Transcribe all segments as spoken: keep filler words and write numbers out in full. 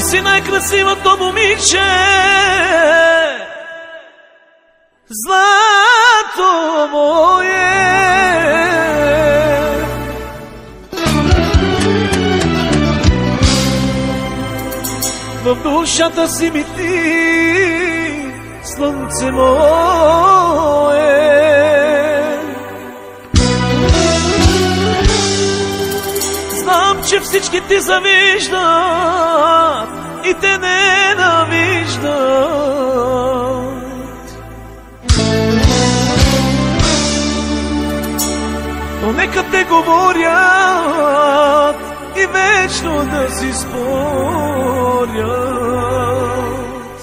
си най-красивото момиче, злато мое. В душата си ми ти, слънце мое. Знам, че всички ти завиждат и те ненавиждат, но нека те говорят и вечно да си спорят.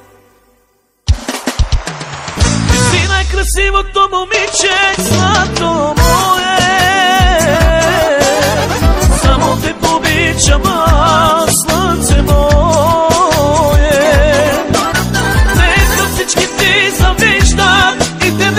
Ти си най-красивото момиче, злато мое. Само те обичам аз, слънце мое. Нека всички ти завиждат и те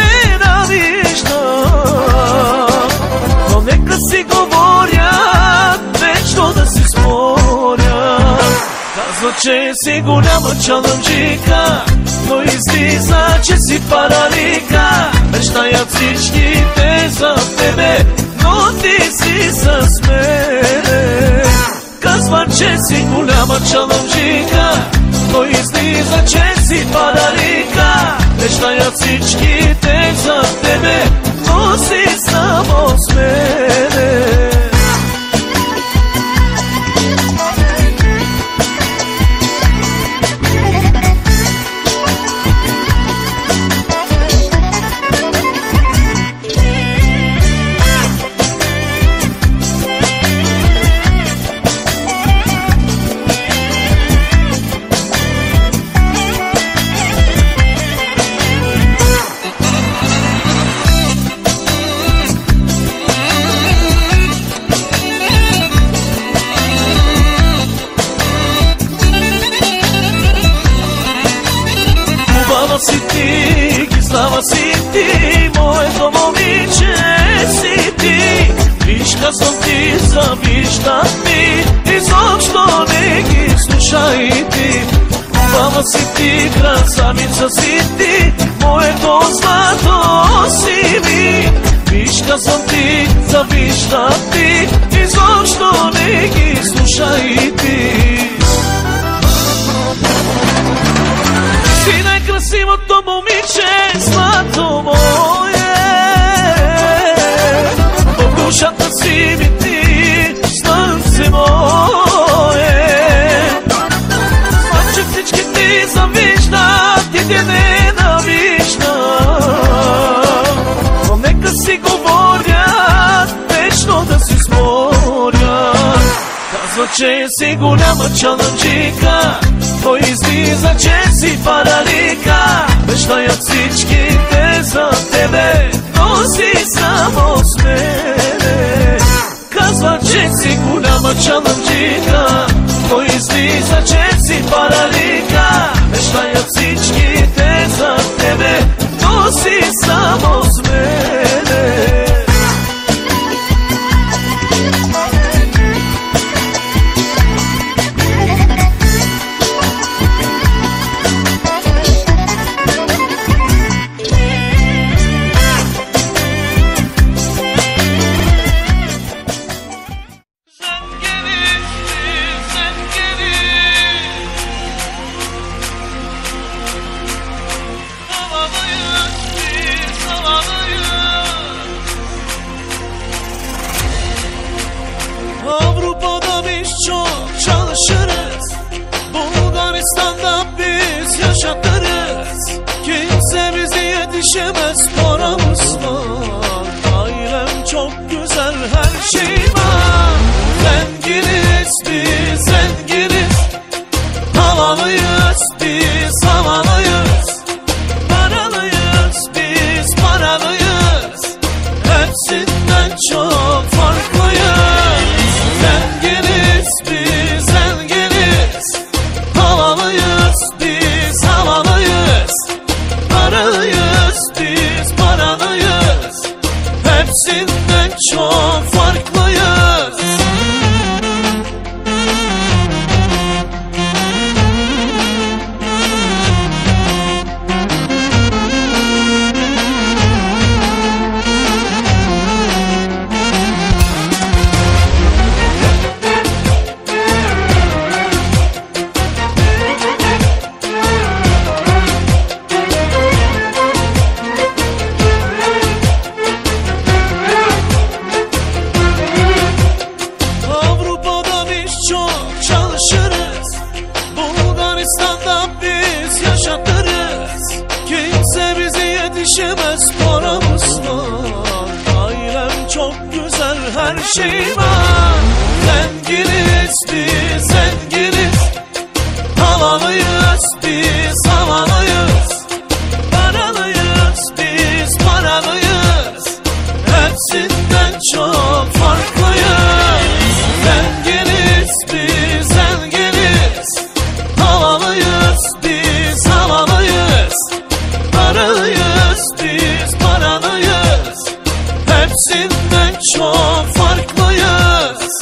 ненавиждат, но нека си говорят, вечно да си спорят. Казва, че си голяма чаламджика, но излиза, че си паралика. Мечтаят всичките за тебе, но ти си с мене. Казва, че си голяма чаламджика, но излиза, че си паралика. Мечтаят всичките за тебе, но си само с мене. Си ти, кислава си ти, моето момиче си ти. Виж, казвам ти, завиждат ми, изобщо не ги слушай ти. Хубава си ти, красавица си ти, моето злато си ми. Виж, казвам ти, завиждат ти, изобщо не ги слушай ти. Си най-красивото момиче, злато мое. В душата си ми ти, слънце мое. Знам, че всички ти завиждат и те ненавиждат, но нека си говорят, вечно да си спорят. Казва, че си голяма чаламджика, но излиза, че си паралика. Мечтаят всичките за тебе, но си само с мене. Казва, че си голяма чаламджика, но излиза, че си паралика. Мечтаят всичките за тебе, но си само с мене. Avrupa'da biz çok çalışırız, Bulgaristan'da biz yaşatırız. Kimse bize yetişemez, paramız var, ailem çok güzel, her şey var. Zenginiz biz, zenginiz, havalıyız biz, havalıyız. Paralıyız biz, paralıyız, hepsinden çok farklıyız. Zenginiz biz, zenginiz, havalıyız biz, havalıyız. Paralıyız biz, paralıyız, hepsinden çok farklıyız. şey var. Zenginiz biz zenginiz, havalıyız biz havalıyız, paralıyız biz paralıyız, hepsinden çok farklıyız. Zenginiz biz zenginiz, havalıyız biz havalıyız, paralıyız biz paralıyız, hepsinden çok farklıyız.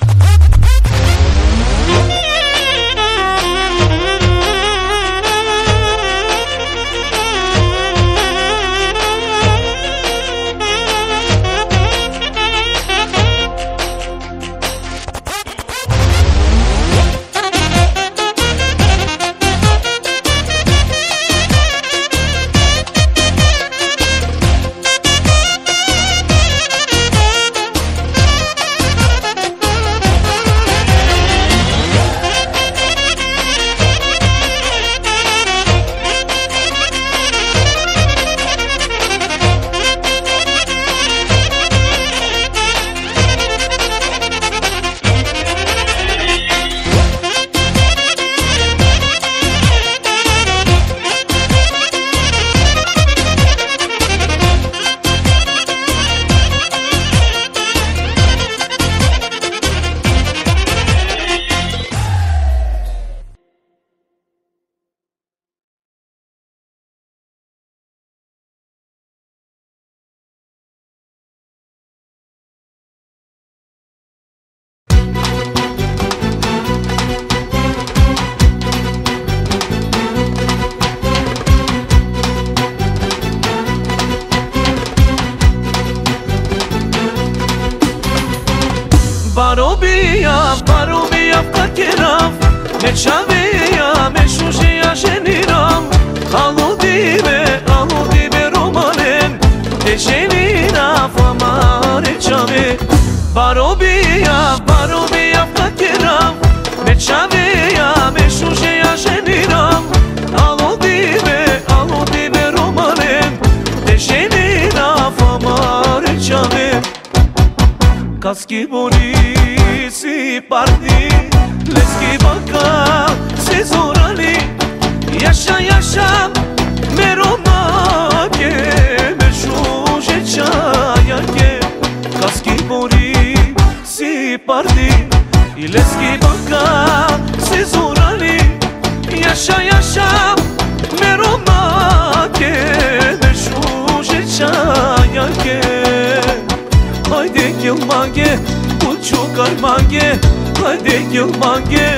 Barobia, barobia kakerav, me çavia, me şuşeya jeniram. Aludive, aludive romanen, te jenina famare çave. Barobia, barobia kakerav, me çavia, me şuşeya jeniram. Aludive, aludive romanen, te jenina famare çave. Kaski boni si parti, leski baka se zorali. Yaşa yaşa meromake, me şuje çayake. Kaski boni si parti, leski baka se zorali. Yaşa yaşa meromake, me şuje çayake. Haydi yılmage, uçuk armage, haydi yılmage.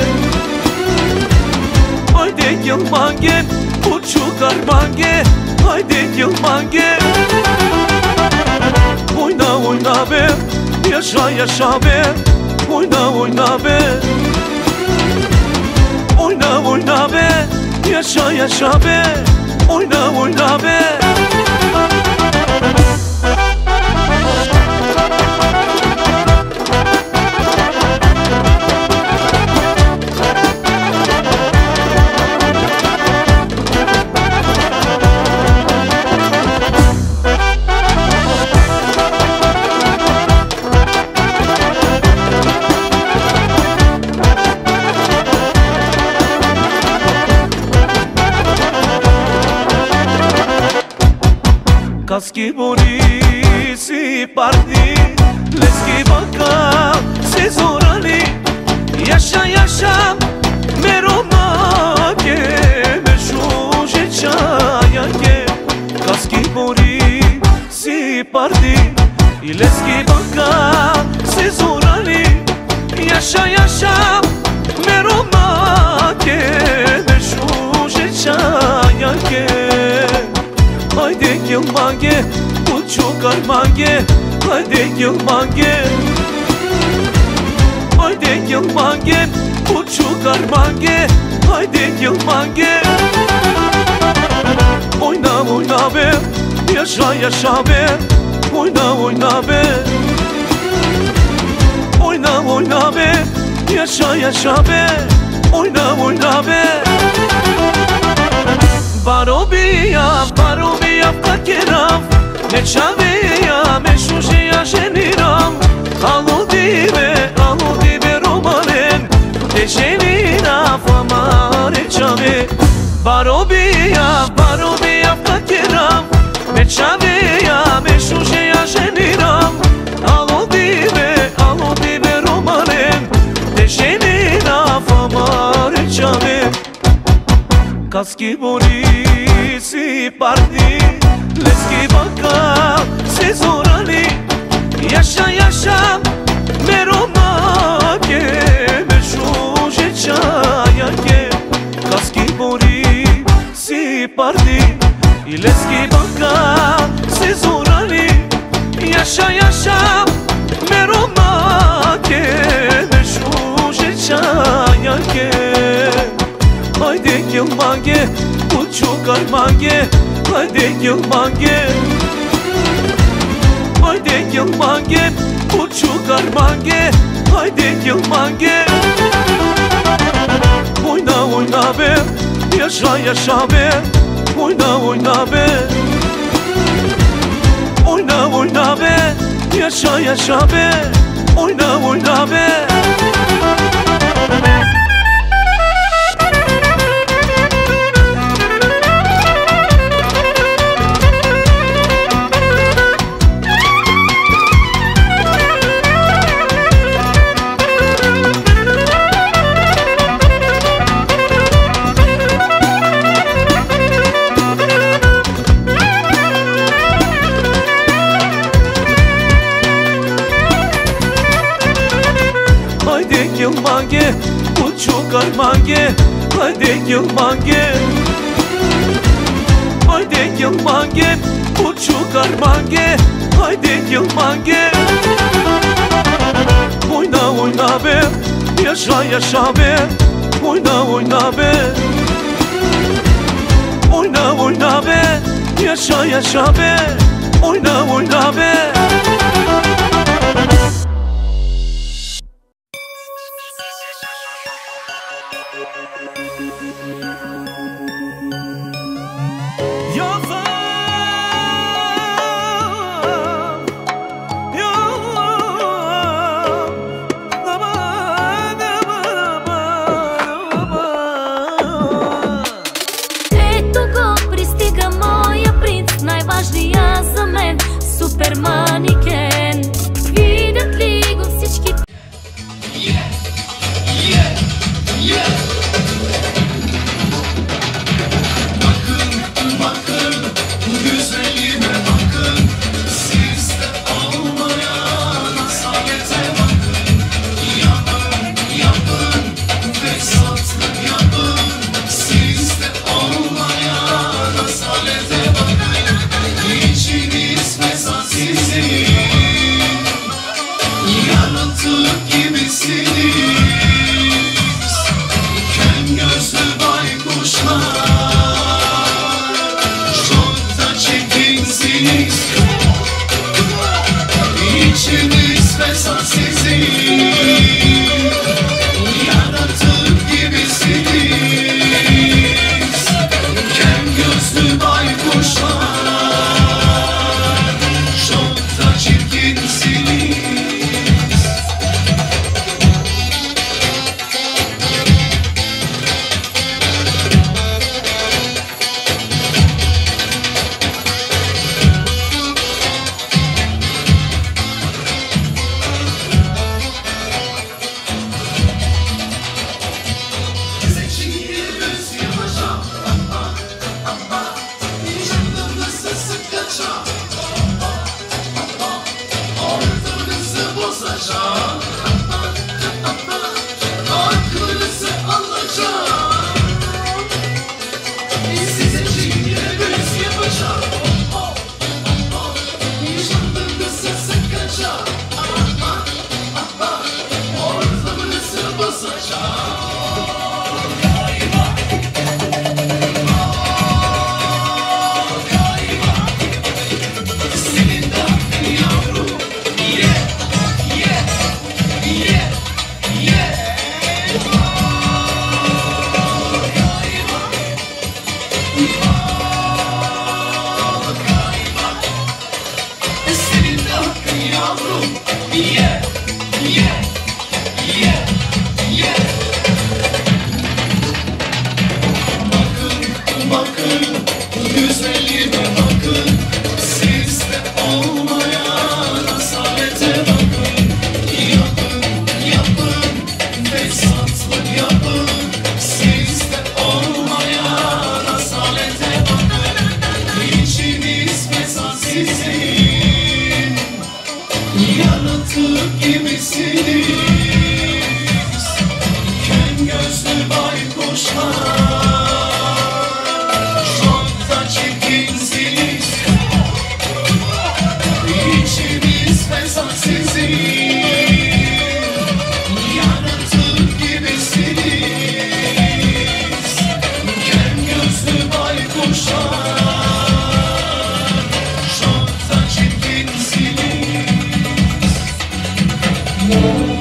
Haydi yılmage, uçuk armage, haydi yılmage. Oyna oyna be, yaşa yaşa be, oyna oyna be. Oyna oyna be, yaşa yaşa be, oyna oyna be. Kaski boni si parti, leski baka se zorali. Yaşa yaşa meromake, me şuje çayake. Kaski boni si parti, leski baka se zorali. Yaşa yaşa meromake, me şuje çayake. Haydi yılmage, uçuk armage, haydi yılmage. Haydi yılmage, uçuk armage, haydi yılmage. Oyna oyna be, yaşa yaşa be, oyna oyna be. Oyna oyna be, yaşa yaşa be, oyna oyna be. Barobia, barobia kakerav, me çavia, me şuşeya jeniram. Alu Barobia, barobia fakeram Me çavia, me şuşeya jeniram Alo dive, alo dive romanem De jenina famare çavem Kaski bori si parti Leski baka se zorani Yaşa yaşa me romake Me şuşe çayake Kaski bori si parti Leski baka se zorani Yaşa yaşa me romake Me şuşe çayake Haydi gel mange, uçuk armange Haydi gel mange Haydi gel mange, uçuk armange Haydi gel mange Oyna oyna be, yaşa yaşa be Oyna oyna be Oyna oyna be, yaşa yaşa be Oyna oyna be gel mange, uçuk armange Haydi gel mange Haydi gel mange, uçuk armange Haydi gel mange Oyna oyna be, yaşa yaşa be Oyna oyna be Oyna oyna be, yaşa yaşa be Oyna oyna be Манекен, видят ли го всички? Yeah, yeah, yeah. Bakın, bakın, bu güzelliğime bakın. Siz de olmayan asalete bakın. Yapın, yapın, fesatlık yapın. Siz de olmayan asalete bakın. İçiniz fesat sizin. Yaratık gibisiniz. Ken gözlü baykuşlar. Çok da çirkinsiniz. İçiniz fesat sizin. Yaratık gibisiniz. Ken gözlü baykuşlar. Çok da çirkinsiniz. Yeah, yeah, yeah, yeah. Bakın, Kem gözlü baykuşlar Çok da çirkinsiniz İçimiz fesat sizin Yaratık gibisiniz Kem gözlü baykuşlar Çok da çirkinsiniz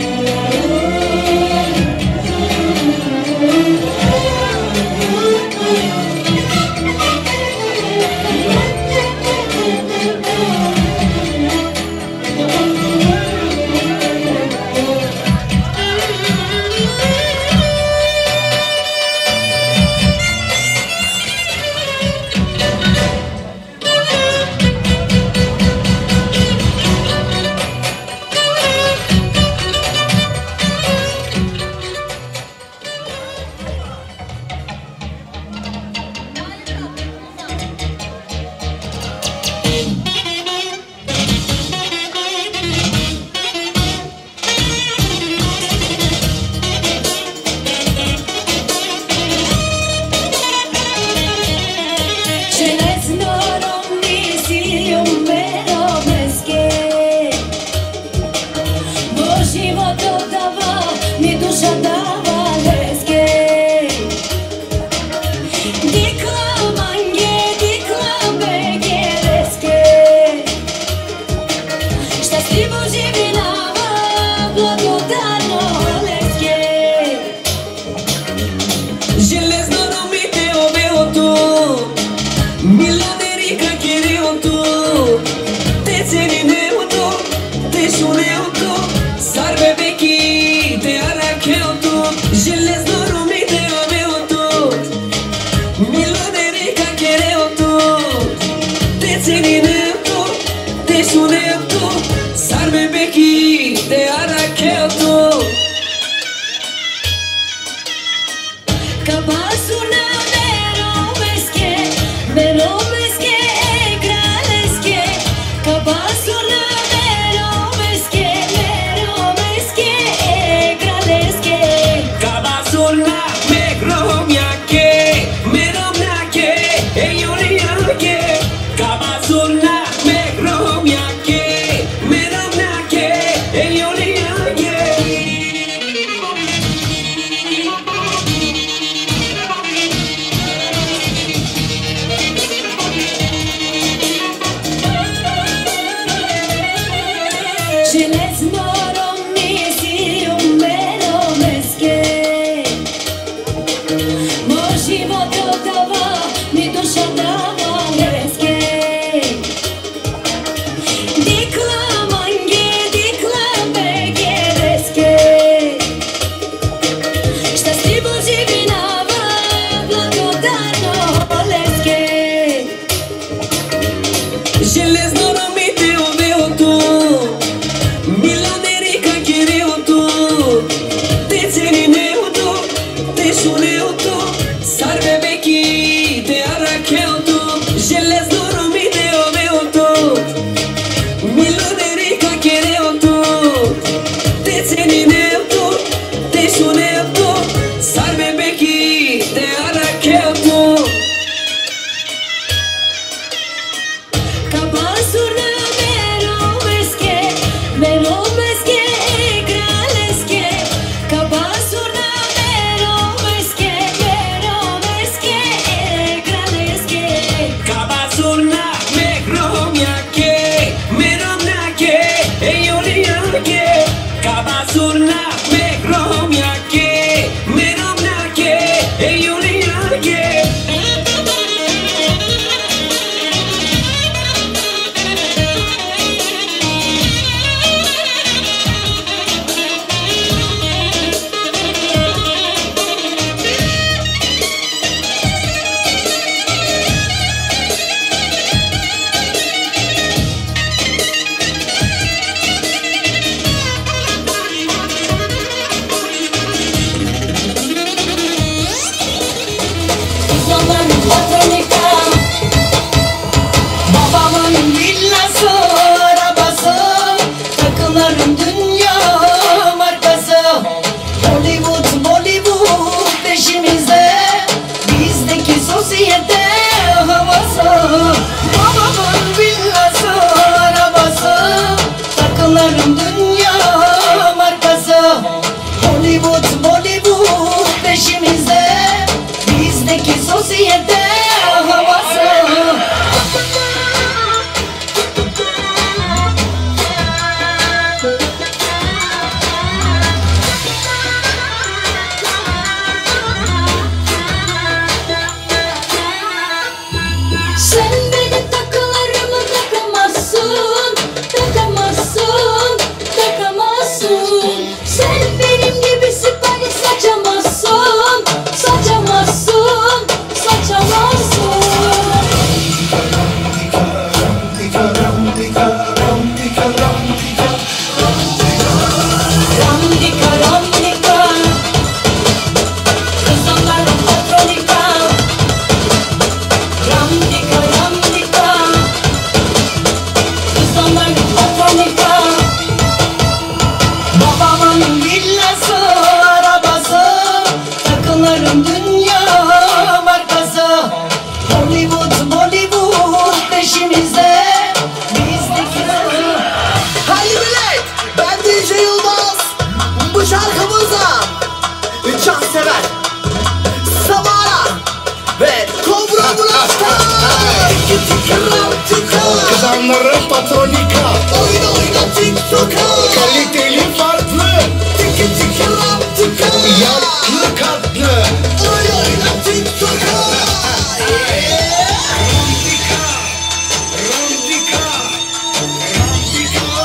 Hey, Kazanları patronika. Oyna oyna tiktoka. Kaliteli farklı. Tiki tiki raptika. Yaklı katlı. Oyna oyna tiktoka. Rantika. Rantika. Rantika.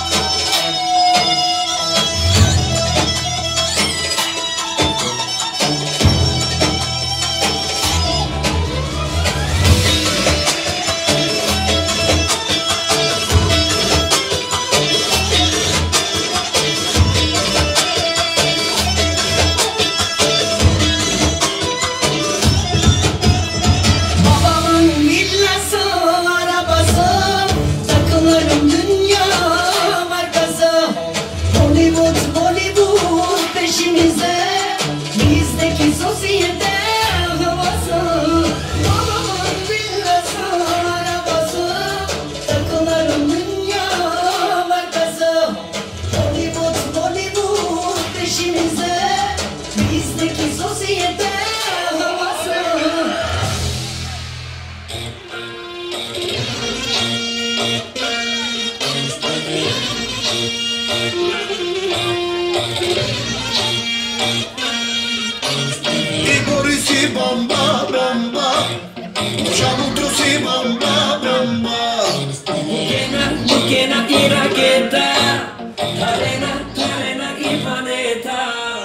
Igorisi bomba bomba. Chamutrusi bomba bomba. Bukena, bukena i rakieta. Arena, arena i planeta.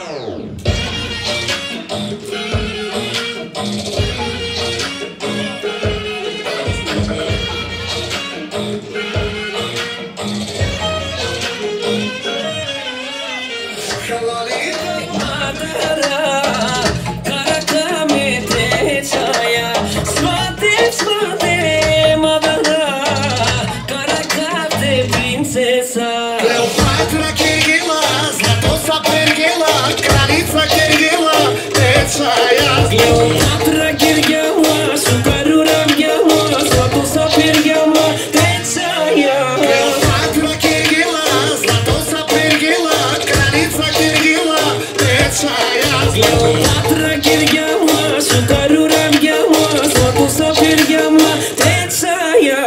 Madara, karakamete çaya. Svate, svate, madara, karakate princesa. Kleopatra Kirgila, Zlatosa Pergila, Kraljica Kirgila, tečaja. Kleopatra kirgama, sukaru ramgama, Zlatosa pergama, tečaja. Kleopatra Kirgila, Zlatosa Pergila, Kraljica Kirgila, tečaja. Kleopatra kirgama, sukaru ramgama, Zlatosa pergama, tečaja.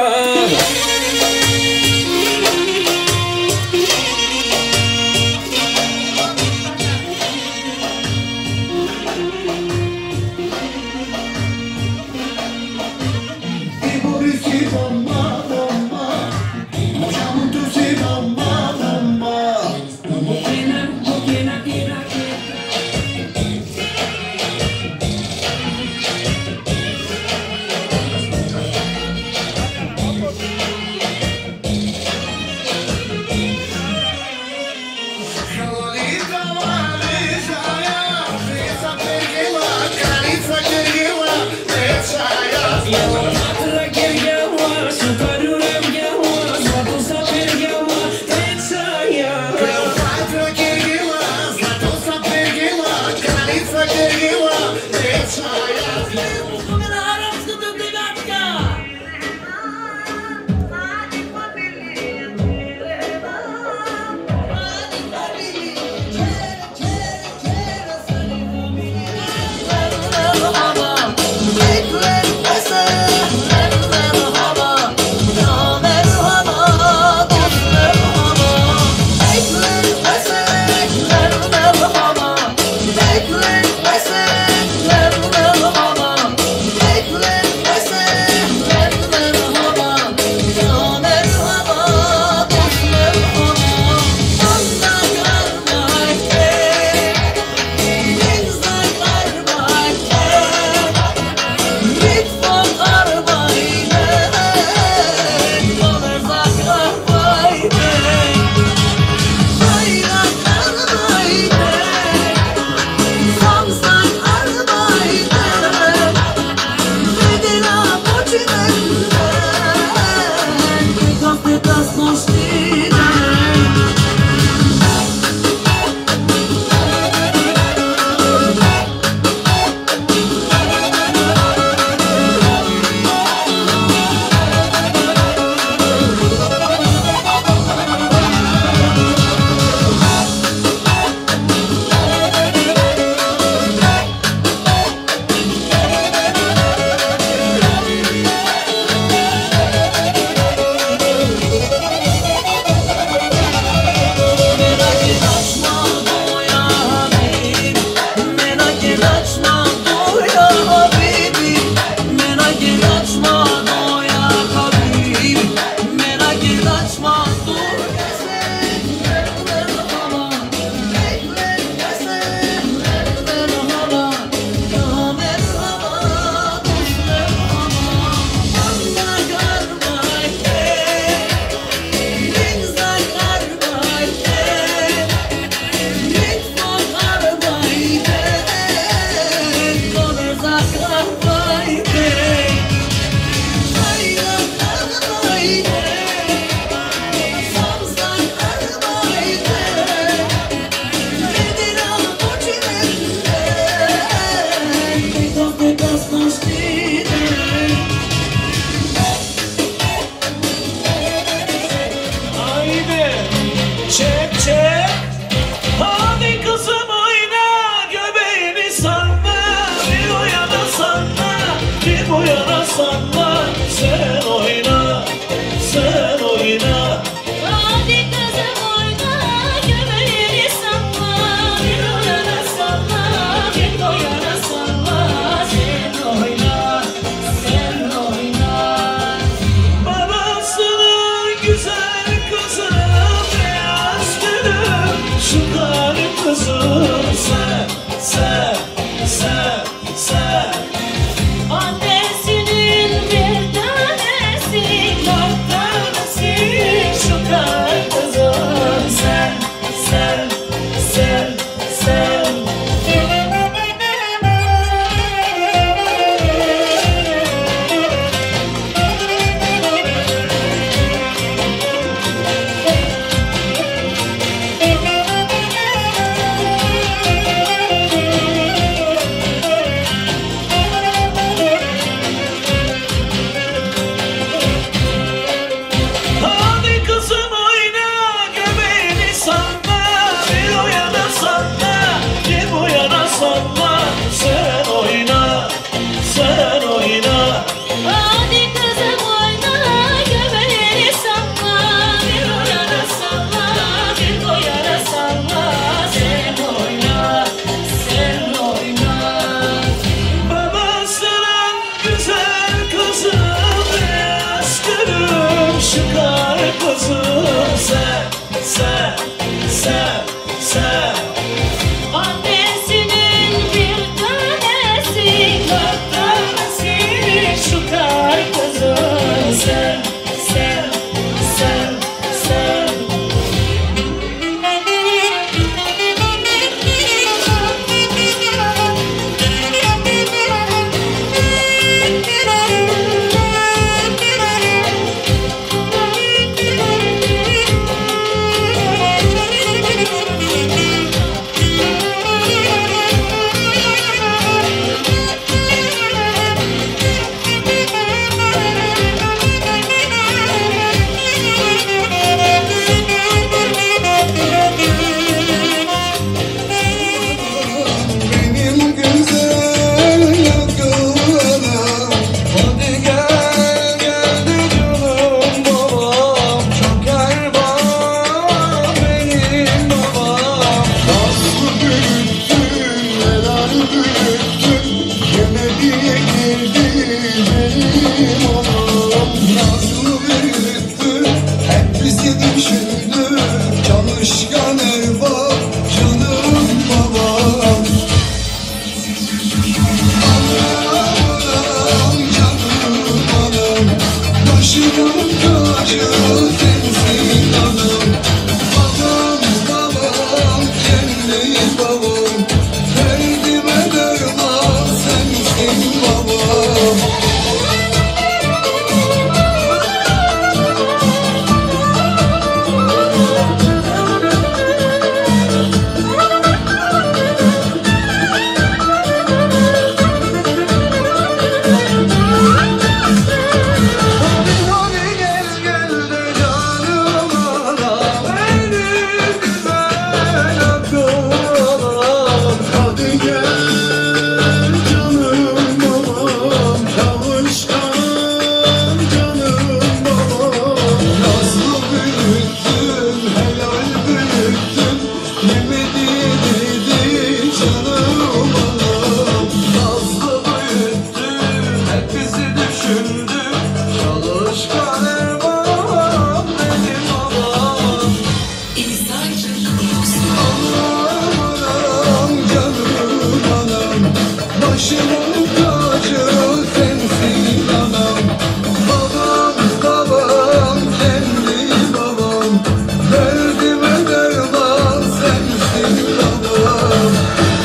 Derdime derman sensin babam.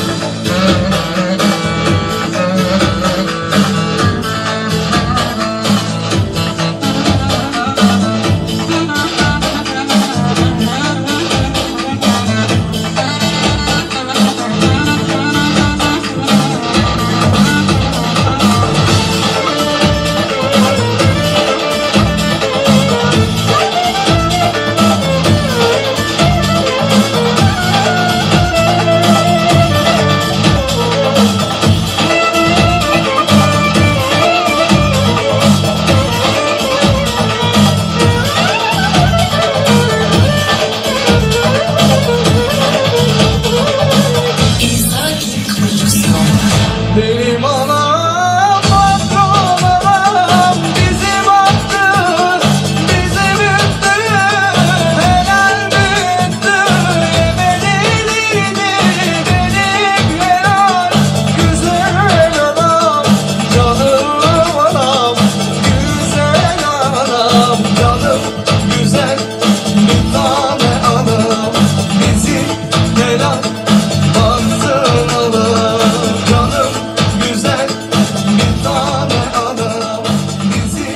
Benim anam patron anam bizi baktı, bizi büyüttü, helal büyüttü. Yemeliydi benim helal, güzel anam, canım anam, güzel anam, canım güzel bir tane anam, bizi helal baksın anam. Canım güzel bir tane anam, bizi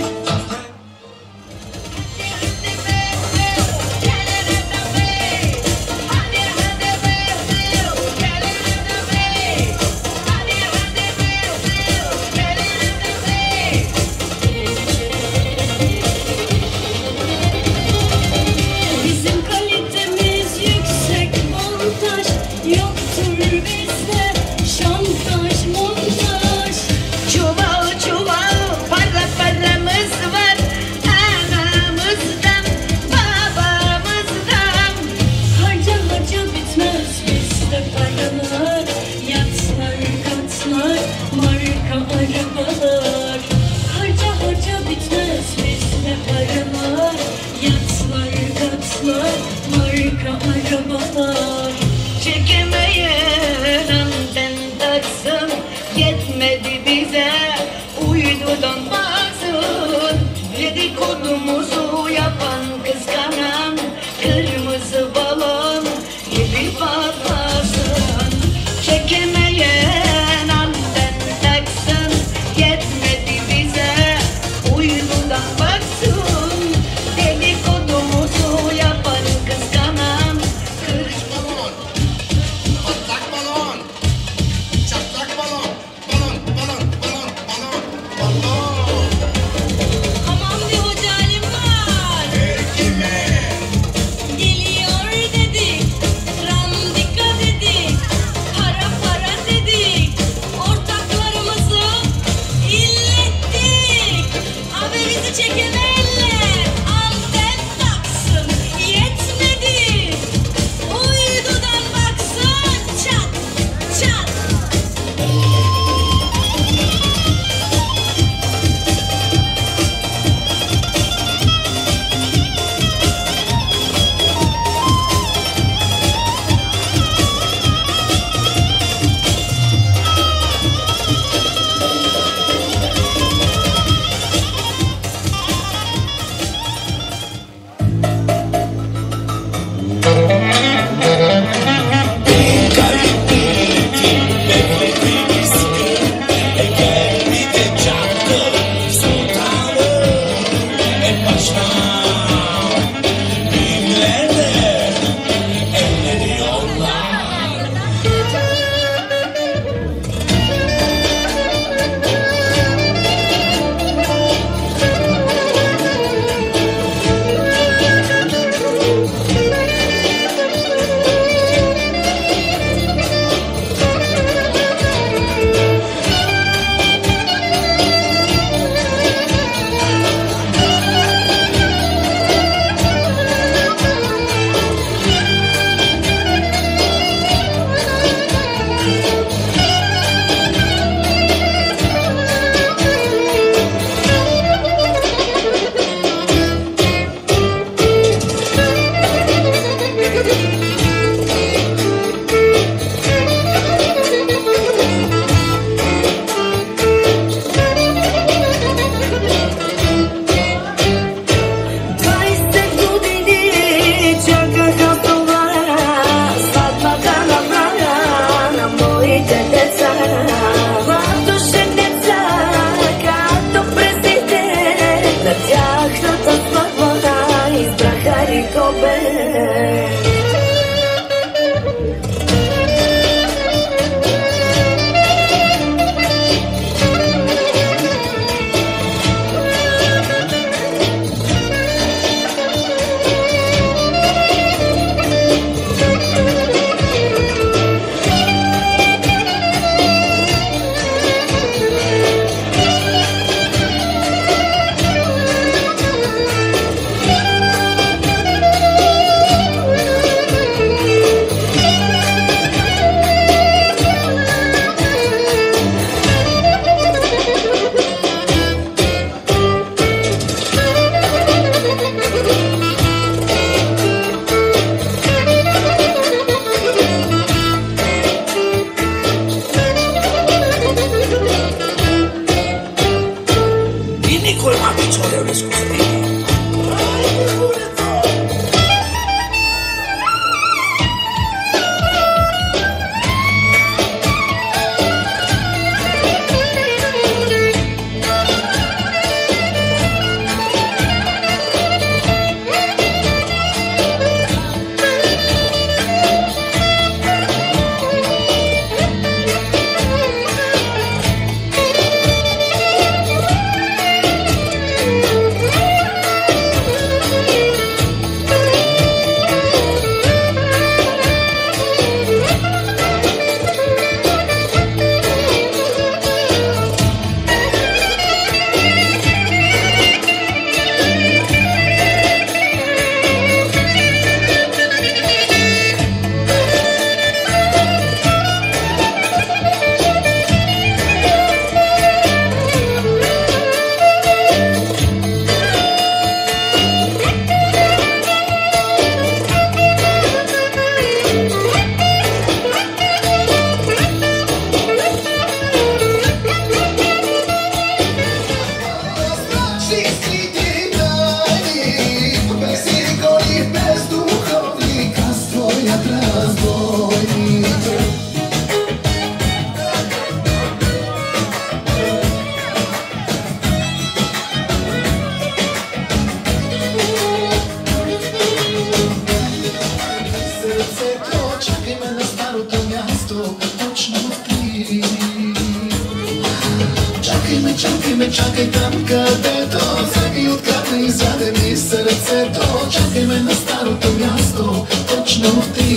Bizim kalitemiz yüksek, montaj yoktur bizde, şantaj montaj. Çuval çuval para paramız var, anamızdan babamızdan. Harca harca bitmez bizde paralar, yatlar katlar marka arabalar. Harca harca bitmez bizde paralar, yatlar katlar marka arabalar. Çekemeyen anten taksın, yetmedi bize uydudan baksın. Dedikodumuzu yapan kıskanan kırmızı balon gibi patlasın. Çekemeyen anten taksın, yetmedi bize uydudan baksın. Dedikodumuzu yapan kıskanan kırmızı Balon, patlak balon, çatlak balon, balon, balon, balon, balon, balon. Aman bir hoca halim var. Her kime Čakaj me, čakaj tam kad je to i od kada izade mi srce to. Čakaj me na staro to mjesto, točno ti.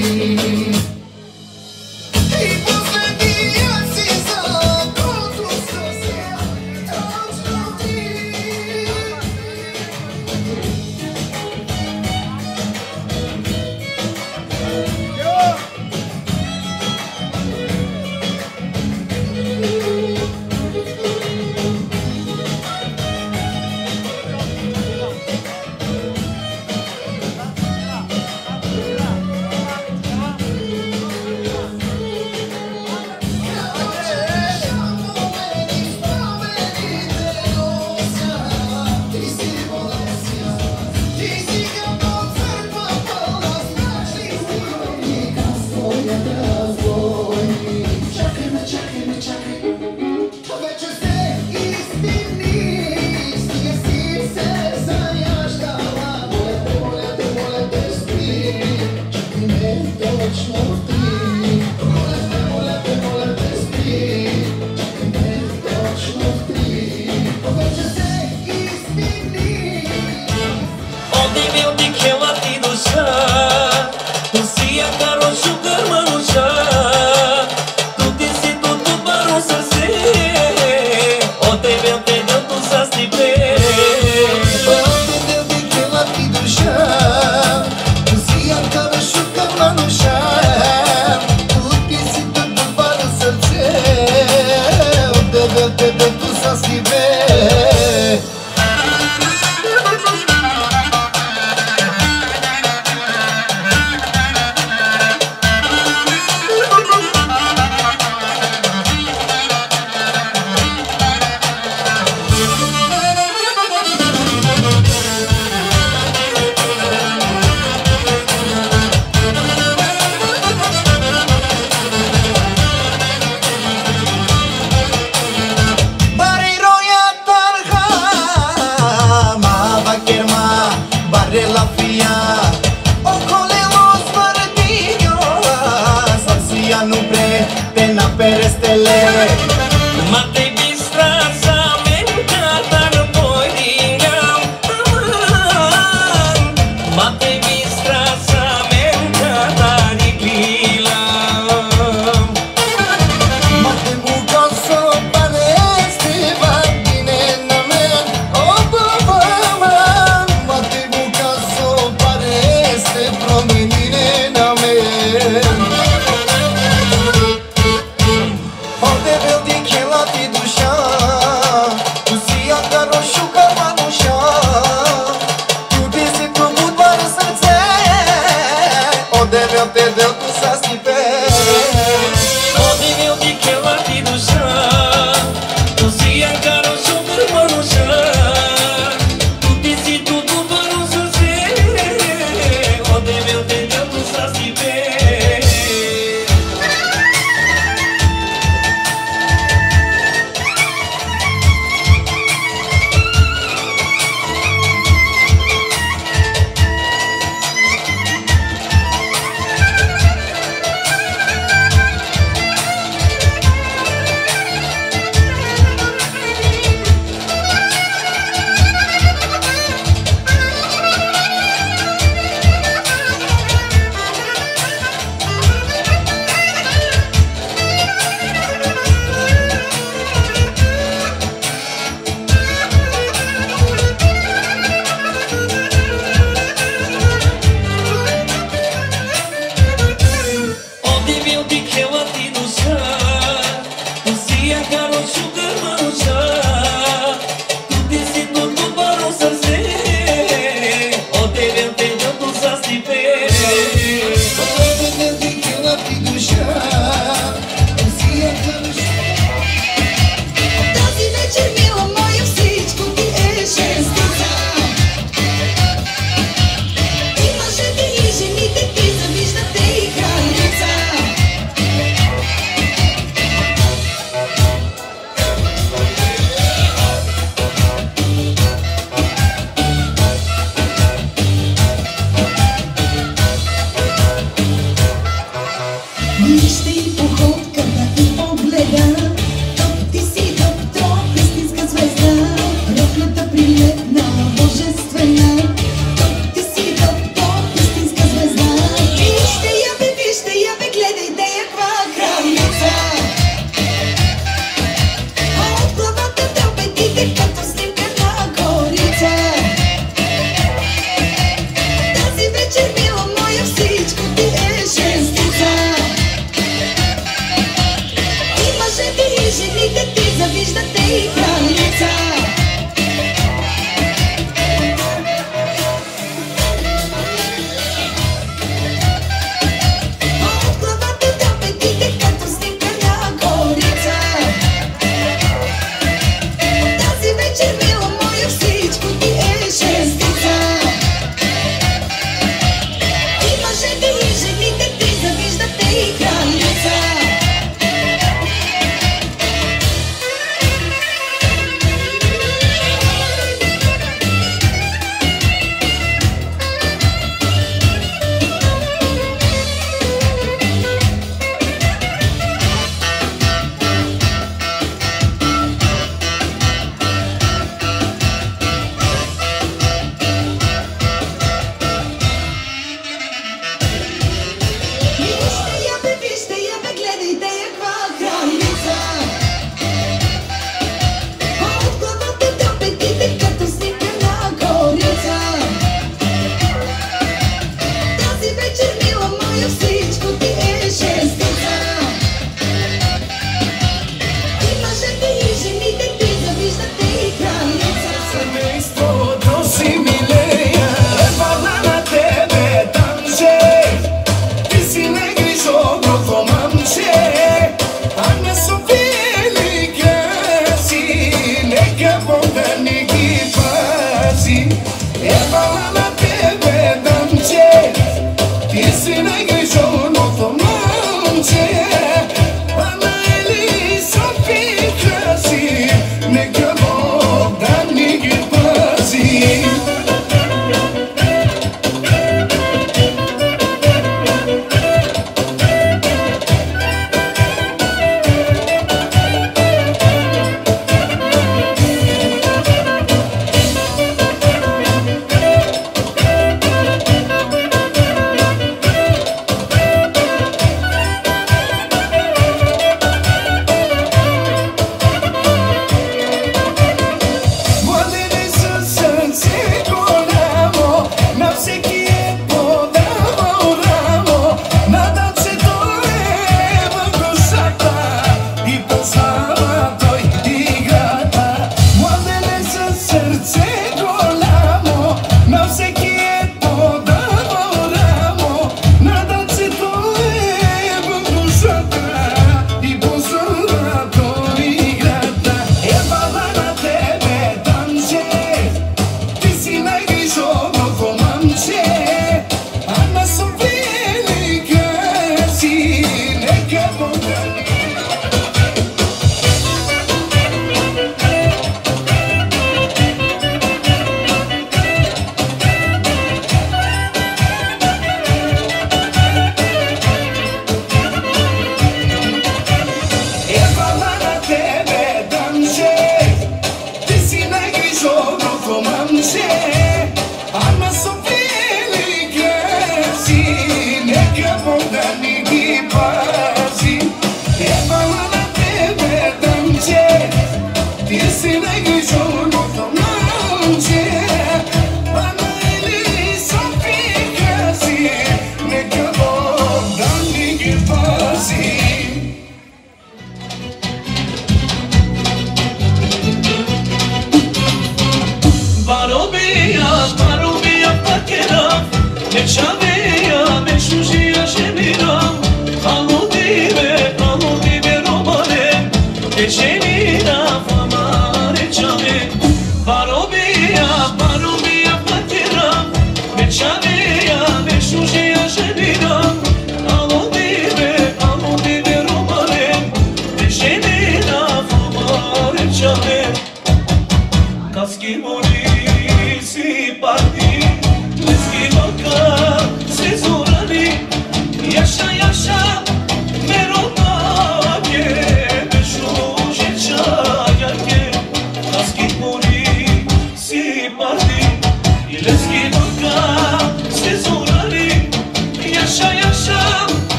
I poslednji ja si za kontru srce, točno ti. Shine.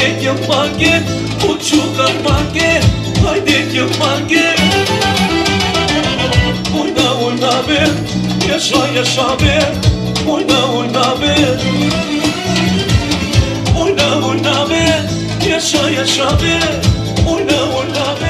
Haide că mange, buciuca mange, haide că mange. Uina, uina be, yaşa yaşa be, uina, uina be. Uina, uina be, yaşa yaşa be, uina, uina be.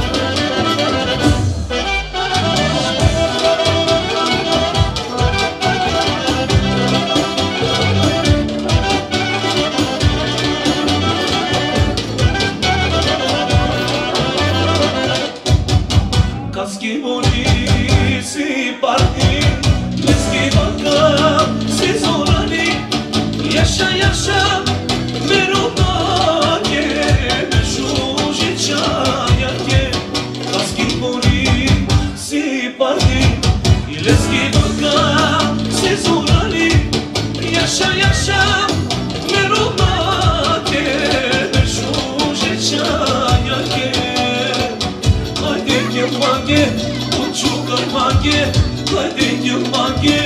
Kaski boli si parti, leski baka si zorani, yaşa yaşa merodake, meşuji çayake. Kaski boli si parti, leski baka si zorani, yaşa yaşa merodake, meşuji çayake. Haide că mange, buciuca mange, haide că mange.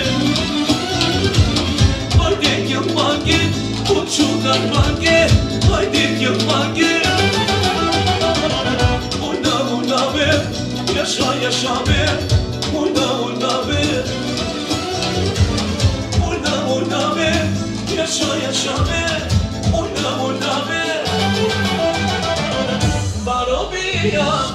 Haide că mange, buciuca mange, haide că mange. Uina, uina be, yaşa yaşa be, uina, uina be. Uina, uina be, yaşa yaşa be, uina, uina be. Barobia